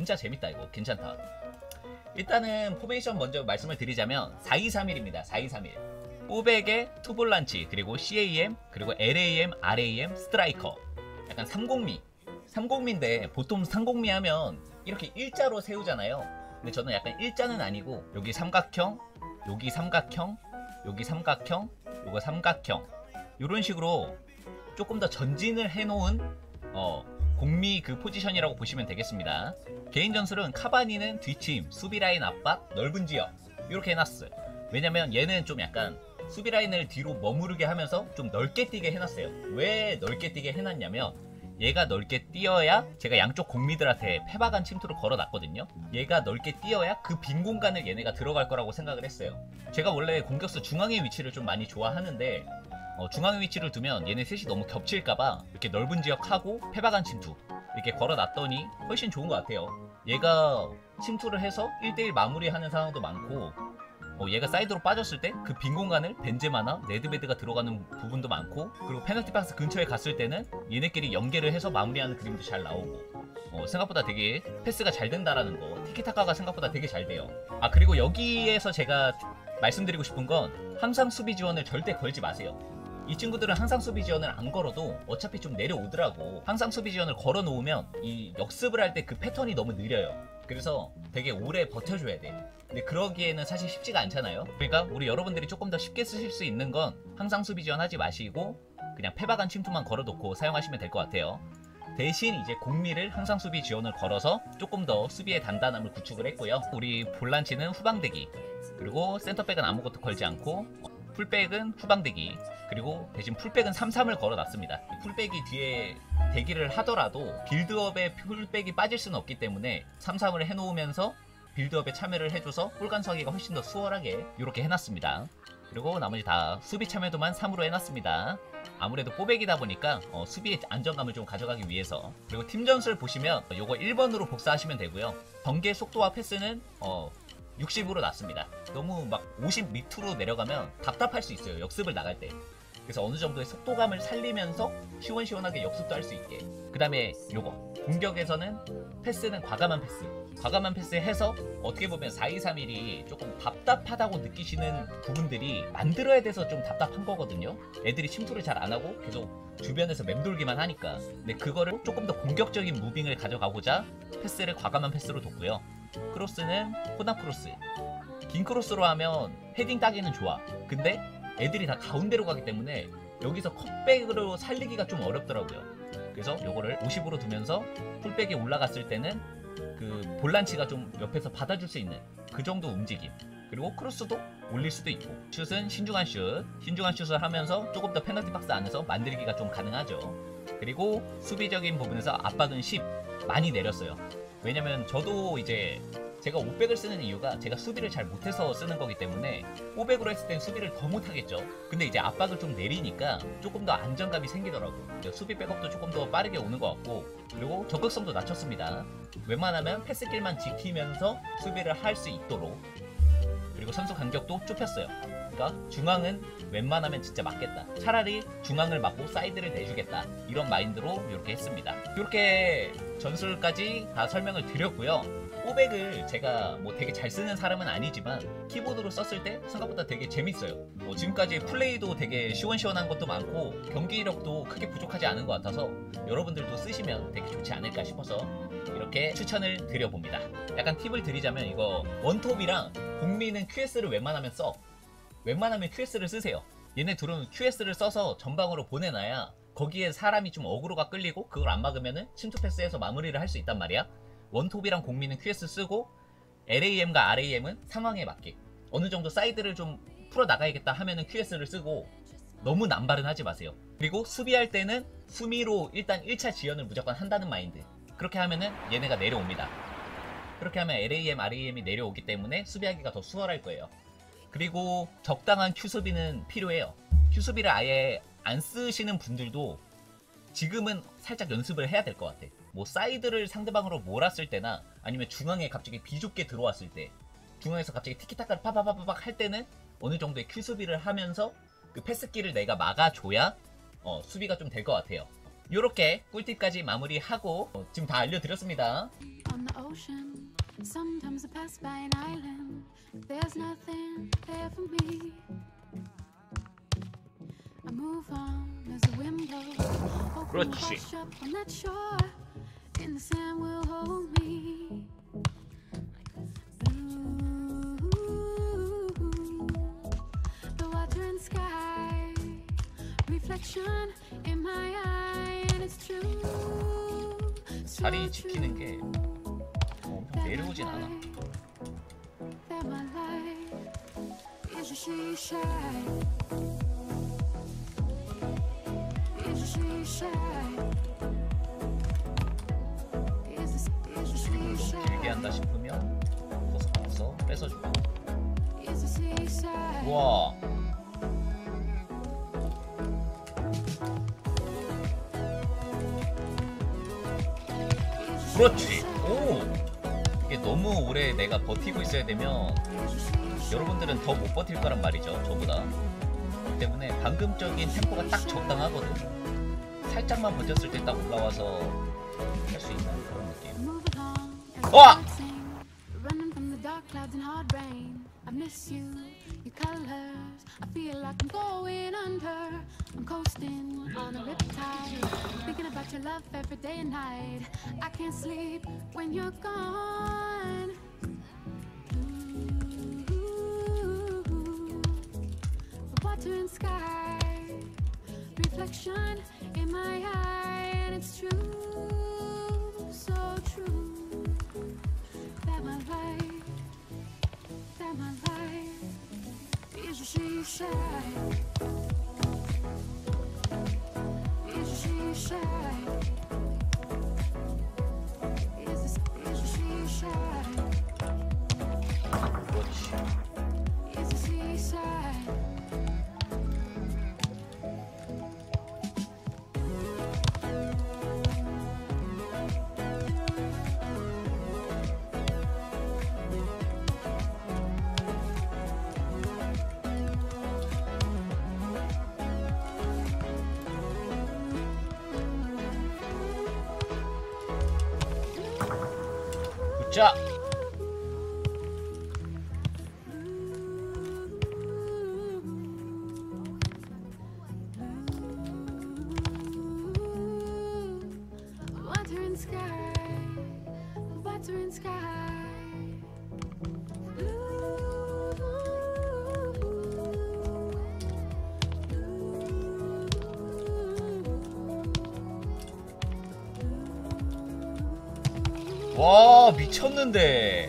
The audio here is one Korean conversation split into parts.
진짜 재밌다. 이거 괜찮다. 일단은 포메이션 먼저 말씀을 드리자면 4-2-3-1입니다. 4-2-3-1. 뽀백에 투볼란치, 그리고 CAM, 그리고 LAM, RAM, 스트라이커. 약간 3공미. 3공미인데 보통 3공미 하면 이렇게 일자로 세우잖아요. 근데 저는 약간 일자는 아니고 여기 삼각형, 여기 삼각형, 여기 삼각형, 요거 삼각형, 요런 식으로 조금 더 전진을 해놓은 공미 그 포지션이라고 보시면 되겠습니다. 개인 전술은 카바니는 뒷팀, 수비라인 압박, 넓은 지역 이렇게 해놨어요. 왜냐면 얘는 좀 약간 수비라인을 뒤로 머무르게 하면서 좀 넓게 뛰게 해놨어요. 왜 넓게 뛰게 해놨냐면 얘가 넓게 뛰어야 제가 양쪽 공미들한테 패박한 침투를 걸어놨거든요. 얘가 넓게 뛰어야 그 빈 공간을 얘네가 들어갈 거라고 생각을 했어요. 제가 원래 공격수 중앙의 위치를 좀 많이 좋아하는데 중앙의 위치를 두면 얘네 셋이 너무 겹칠까봐 이렇게 넓은 지역하고 패박한 침투 이렇게 걸어놨더니 훨씬 좋은 것 같아요. 얘가 침투를 해서 1대1 마무리하는 상황도 많고 얘가 사이드로 빠졌을 때 그 빈 공간을 벤제마나 네드베드가 들어가는 부분도 많고, 그리고 페널티 박스 근처에 갔을 때는 얘네끼리 연계를 해서 마무리하는 그림도 잘 나오고 생각보다 되게 패스가 잘 된다라는 거, 티키타카가 생각보다 되게 잘 돼요. 아, 그리고 여기에서 제가 말씀드리고 싶은 건 항상 수비 지원을 절대 걸지 마세요. 이 친구들은 항상 수비 지원을 안 걸어도 어차피 좀 내려오더라고. 항상 수비 지원을 걸어 놓으면 이 역습을 할 때 그 패턴이 너무 느려요. 그래서 되게 오래 버텨줘야 돼. 근데 그러기에는 사실 쉽지가 않잖아요. 그러니까 우리 여러분들이 조금 더 쉽게 쓰실 수 있는 건 항상 수비 지원하지 마시고 그냥 패박한 침투만 걸어놓고 사용하시면 될 것 같아요. 대신 이제 공미를 항상 수비 지원을 걸어서 조금 더 수비의 단단함을 구축을 했고요. 우리 볼란치는 후방대기, 그리고 센터백은 아무것도 걸지 않고 풀백은 후방대기, 그리고 대신 풀백은 3-3을 걸어놨습니다. 풀백이 뒤에 대기를 하더라도 빌드업에 풀백이 빠질 수는 없기 때문에 3-3을 해놓으면서 빌드업에 참여를 해줘서 골 간수하기가 훨씬 더 수월하게 이렇게 해놨습니다. 그리고 나머지 다 수비 참여도만 3으로 해놨습니다. 아무래도 뽀백이다 보니까 수비의 안정감을 좀 가져가기 위해서. 그리고 팀 전술 보시면 요거 1번으로 복사하시면 되고요. 전개 속도와 패스는 60으로 놨습니다. 너무 막 50 밑으로 내려가면 답답할 수 있어요, 역습을 나갈 때. 그래서 어느 정도의 속도감을 살리면서 시원시원하게 역습도 할 수 있게. 그 다음에 요거 공격에서는 패스는 과감한 패스. 과감한 패스 해서 어떻게 보면 4-2-3-1이 조금 답답하다고 느끼시는 부분들이 만들어야 돼서 좀 답답한 거거든요. 애들이 침투를 잘 안 하고 계속 주변에서 맴돌기만 하니까. 근데 그거를 조금 더 공격적인 무빙을 가져가고자 패스를 과감한 패스로 뒀고요. 크로스는 혼합 크로스. 긴 크로스로 하면 헤딩 따기는 좋아. 근데 애들이 다 가운데로 가기 때문에 여기서 컷백으로 살리기가 좀 어렵더라고요. 그래서 요거를 50으로 두면서 풀백에 올라갔을 때는 그 볼란치가 좀 옆에서 받아줄 수 있는 그 정도 움직임. 그리고 크로스도 올릴 수도 있고, 슛은 신중한 슛을 하면서 조금 더 페널티 박스 안에서 만들기가 좀 가능하죠. 그리고 수비적인 부분에서 압박은 10 많이 내렸어요. 왜냐면 저도 이제 제가 500을 쓰는 이유가 제가 수비를 잘 못해서 쓰는 거기 때문에 500으로 했을 땐 수비를 더 못하겠죠. 근데 이제 압박을 좀 내리니까 조금 더 안정감이 생기더라고요. 수비 백업도 조금 더 빠르게 오는 것 같고, 그리고 적극성도 낮췄습니다. 웬만하면 패스길만 지키면서 수비를 할 수 있도록. 그리고 선수 간격도 좁혔어요. 그러니까 중앙은 웬만하면 진짜 막겠다, 차라리 중앙을 막고 사이드를 내주겠다, 이런 마인드로 이렇게 했습니다. 이렇게 전술까지 다 설명을 드렸고요. 500을 제가 뭐 되게 잘 쓰는 사람은 아니지만 키보드로 썼을 때 생각보다 되게 재밌어요. 지금까지 플레이도 되게 시원시원한 것도 많고 경기력도 크게 부족하지 않은 것 같아서 여러분들도 쓰시면 되게 좋지 않을까 싶어서 이렇게 추천을 드려봅니다. 약간 팁을 드리자면 이거 원톱이랑 공미는 QS를 웬만하면 QS를 쓰세요. 얘네 둘은 QS를 써서 전방으로 보내놔야 거기에 사람이 좀 어그로가 끌리고 그걸 안 막으면은 침투 패스해서 마무리를 할 수 있단 말이야. 원톱이랑 공미는 QS 쓰고 LAM과 RAM은 상황에 맞게 어느 정도 사이드를 좀 풀어 나가야겠다 하면은 QS를 쓰고, 너무 남발은 하지 마세요. 그리고 수비할 때는 수미로 일단 1차 지연을 무조건 한다는 마인드. 그렇게 하면은 얘네가 내려옵니다. 그렇게 하면 LAM, RAM이 내려오기 때문에 수비하기가 더 수월할 거예요. 그리고 적당한 Q수비는 필요해요. Q수비를 아예 안 쓰시는 분들도 지금은 살짝 연습을 해야 될 것 같아. 뭐 사이드를 상대방으로 몰았을 때나 아니면 중앙에 갑자기 비좁게 들어왔을 때, 중앙에서 갑자기 티키타카를 파바바바박 할 때는 어느 정도의 Q수비를 하면서 그 패스기를 내가 막아줘야 수비가 좀 될 것 같아요. 요렇게 꿀팁까지 마무리하고 지금 다 알려드렸습니다. On the ocean, sometimes I pass by an island. There's nothing there for me. I move on as the wind blows. Hoping to wash up on that shore, and the sand will hold me. Blue, the water and sky, reflection in my eye, and it's true. 자리 지키는 게 엄청 내려오진 않아. That my life is a she 너무 길게 한다 싶으면 벗어나서 뺏어주고. 우와. 그렇지. 오. 이게 너무 오래 내가 버티고 있어야 되면 여러분들은 더 못 버틸 거란 말이죠, 저보다. 그렇기 때문에 방금적인 템포가 딱 적당하거든. 살짝만 버텼을 때 딱 올라와서 할 수 있는 그런 느낌. 와! I miss you, your colors. I feel like I'm going under. I'm coasting on a riptide, thinking about your love every day and night. I can't sleep when you're gone. Ooh, the water and sky, reflection in my eye, and it's true, so true, that my life is a she side. Is a she side. Is a she side. Is a seaside. 자, Water and sky, water and sky. 와 미쳤는데.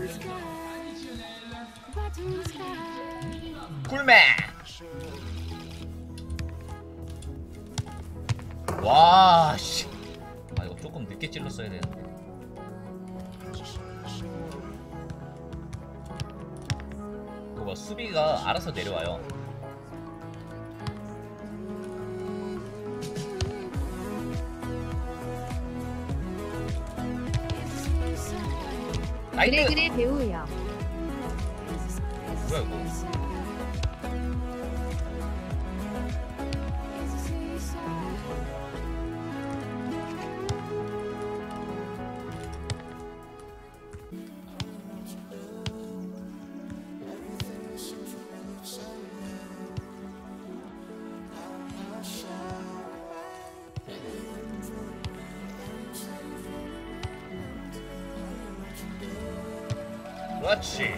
꿀매. 와 씨. 아 이거 조금 늦게 찔렀어야 되는데. 이거 봐, 수비가 알아서 내려와요. 그래 배우요. 뭐야 이거? 그렇지.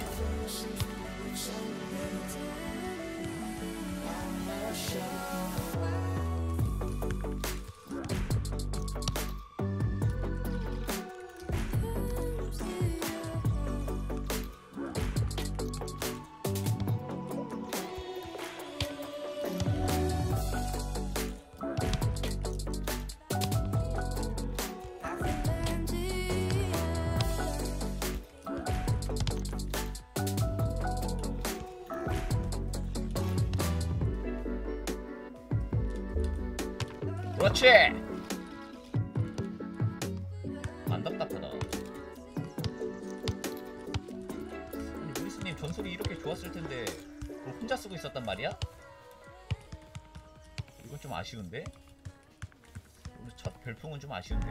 그렇지. 안 답답하다. 아니 루이스님 전술이 이렇게 좋았을 텐데 그걸 혼자 쓰고 있었단 말이야? 이건 좀 아쉬운데? 오늘 별풍은 좀 아쉬운데요.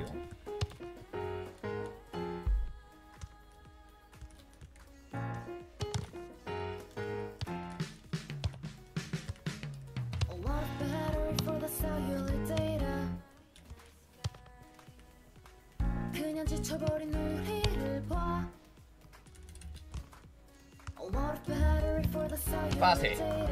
그냥 지쳐버린 우리를 봐. 빠세.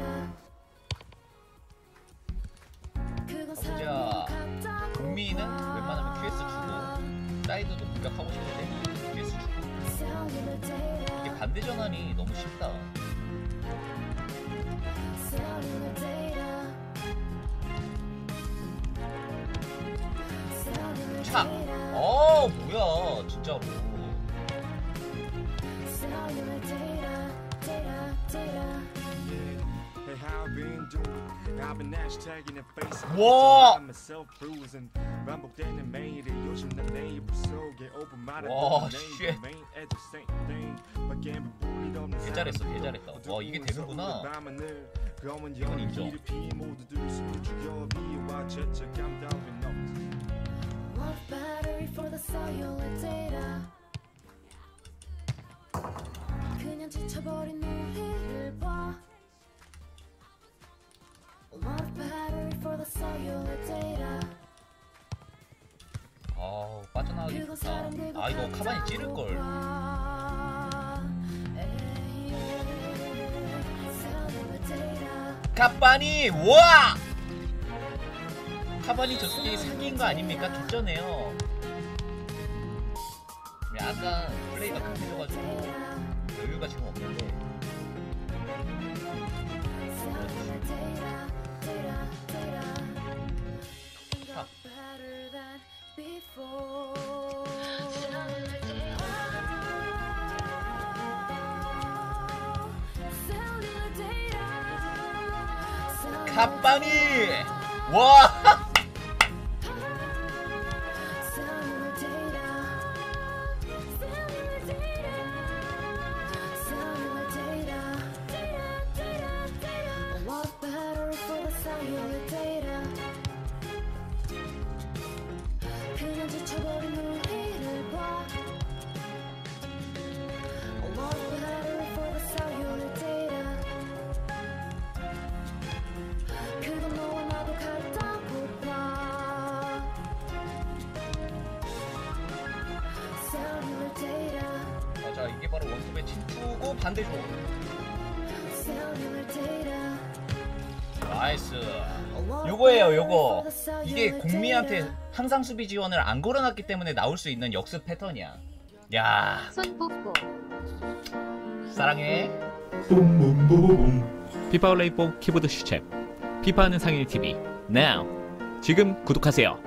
보자. 국민은 웬만하면 QS 주고 사이드도 공격하고 싶은데 QS 주고. 이게 반대 전환이 너무 쉽다. 착. 뭐야 진짜로. 와! 와, 쉣. 개잘했어, 개잘했다. 와, 이게 되는구나. 이건 인정. 그냥 지쳐버린 우리를 봐. 빠져나가기 좋다. 이거 카반이 찌를걸. 카반이 와! 카반이 저 스테이 사기인 거 아닙니까? 좋잖아요. 약간 플레이가 급해져가지고 여유가 지금 없는데. 카반이 와! 그냥 지쳐버린 우리를 봐. 그건 너와 나도 같다고 봐. 맞아, 이게 바로 원톱의 친추고 반대쪽. 나이스. 요거예요, 요거. 이게 공미한테 항상 수비 지원을 안 걸어놨기 때문에 나올 수 있는 역습 패턴이야. 야, 손 뽀뽀. 사랑해. 피파 온라인 4 키보드 슈챔 피파하는 상일 TV now 지금 구독하세요.